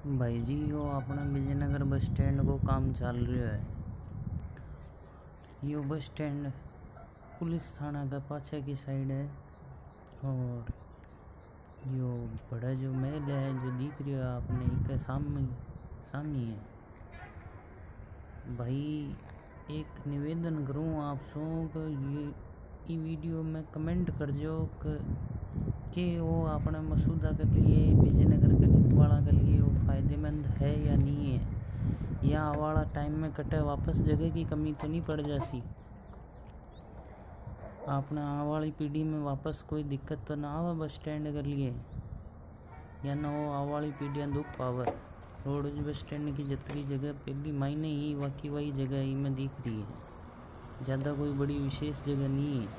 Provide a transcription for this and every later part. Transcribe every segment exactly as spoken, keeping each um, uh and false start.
भाई जी यो अपना Vijayanagar bus stand को काम चल रहा है। यो बस स्टैंड पुलिस थाना का पाछे की साइड है और यो बड़ा जो महल है जो दिख रहा है आपने इसके सामने सामने है। भाई एक निवेदन करूँ आप सो ये ई वीडियो में कमेंट कर जो कि वो अपने मसूदा के लिए विजयनगर के लितवाड़ा के लिए वो फ़ायदेमंद है या नहीं है, या आवाड़ा टाइम में कटे वापस जगह की कमी तो नहीं पड़ जासी, आपने आवाड़ी पीढ़ी में वापस कोई दिक्कत तो ना आवे बस स्टैंड के लिए, या ना वो आवाड़ी पीढ़ियाँ दुख पावर। रोड बस स्टैंड की जितनी जगह पहली मायने ही बाकी वही जगह ही में दिख रही है, ज़्यादा कोई बड़ी विशेष जगह नहीं है।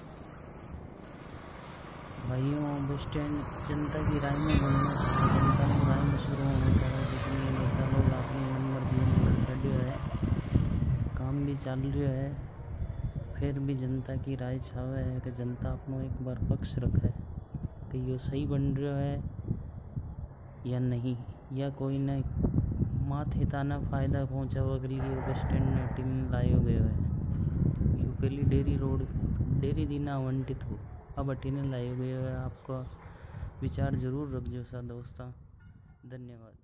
भाइयों बस स्टैंड जनता की राय में बनना चाहिए, जनता की राय में शुरू होना चाहिए। जितने नेता लोग अपनी मनमर्जी खड़े है, काम भी चल रहा है, फिर भी जनता की राय चाहे है कि जनता अपनो एक बार पक्ष रखे कि यो सही बन रहा है या नहीं, या कोई न माथे ताना फ़ायदा पहुँचावा के लिए बस स्टैंड में टीम लायो गयो है। यो पहली डेरी रोड डेरी दीना आवंटित हो अब अटीने लाए गए है। आपका विचार ज़रूर रखजो सा दोस्तों। धन्यवाद।